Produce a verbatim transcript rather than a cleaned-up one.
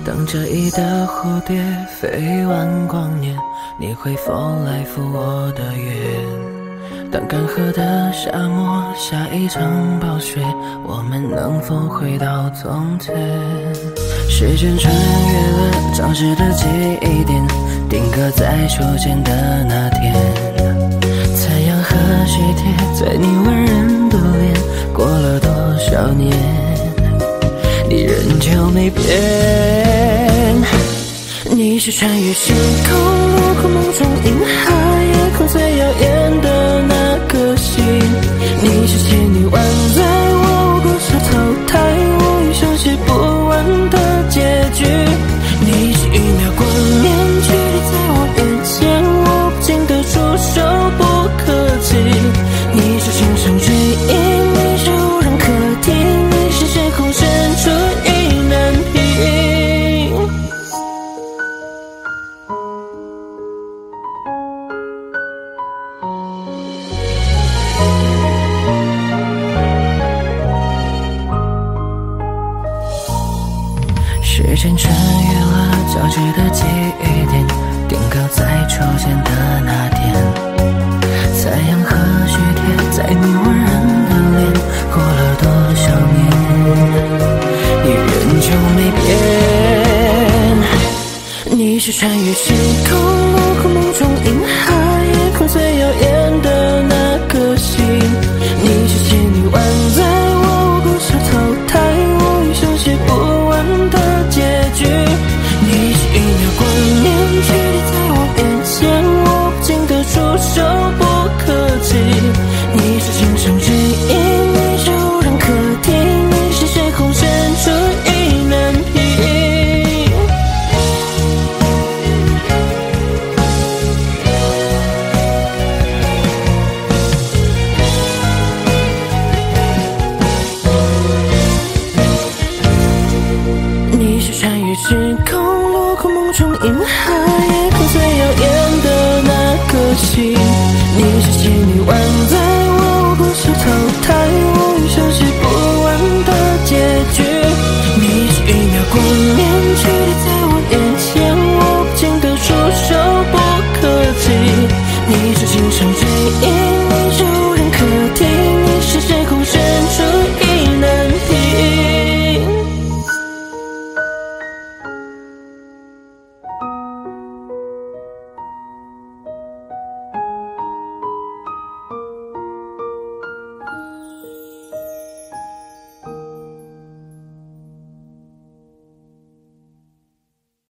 等这一的蝴蝶飞完光年，你会否来赴我的约？当干涸的沙漠下一场暴雪，我们能否回到从前？时间穿越了早知的记忆点，定格在初见的那天。太阳和喜帖在你温润的脸，过了多少年，你仍旧没变。你是穿越时空，路过梦中银河，夜空最耀眼的那颗星。你是仙女万载，我无故受淘汰，我已手写不完的结局。你是一秒光年，距离在我眼前，我不禁的出手不客气。你是心上追忆，你是无人可听，你是时空深处意难平。时间穿越了交织的记忆点，定格在初见的那天。太阳和雪贴在你温润的脸，过了多少年，你仍旧没变。你是穿越时空，路过梦中银河，夜空最耀眼的那颗星。你是仙女万载，我无故受淘汰，我已手写不完的结局。你是一秒光年，距离在我眼前，我不禁的出手不客气。你是心上追忆，你是无人可听，你是时空深处意难平。你是穿越时空，路过梦中银河，夜空最耀眼的那颗星。你是仙女万